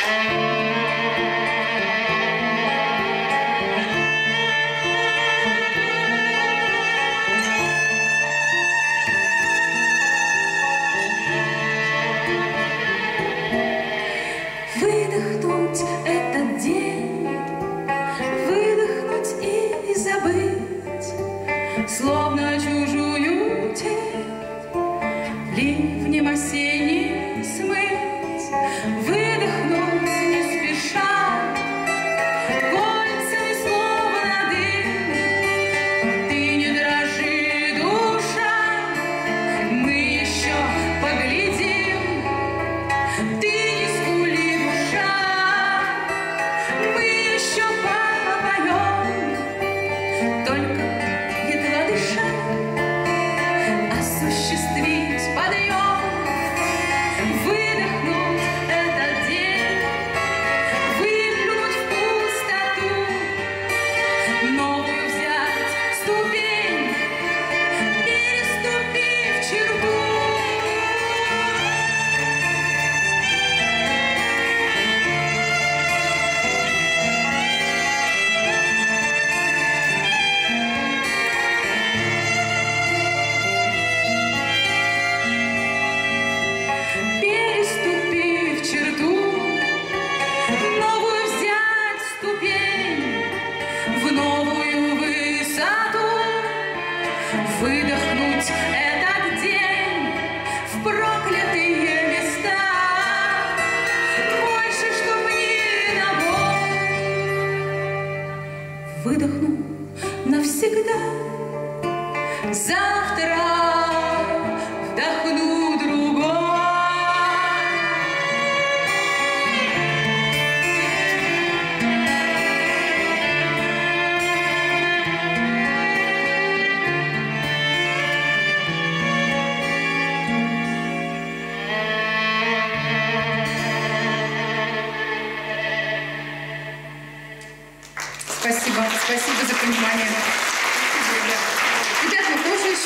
Выдохнуть этот день, выдохнуть и забыть, словно чужую тень ливнем осенним смыть. Выдохнуть не спеша, кольцами словно дым. Ты не дрожи, душа, мы еще поглядим. Ты не скули, душа, мы еще попоем. Только едва дыша, осуществить подъем. Выдохнуть этот день, выплюнуть в пустоту, новую взять ступень, переступив черту. Переступив черту, новую взять ступень, в новую высоту. Выдохнуть этот день в проклятые места, больше, чтоб не на боль. Выдохну навсегда, завтра вдохну другой. Спасибо за понимание.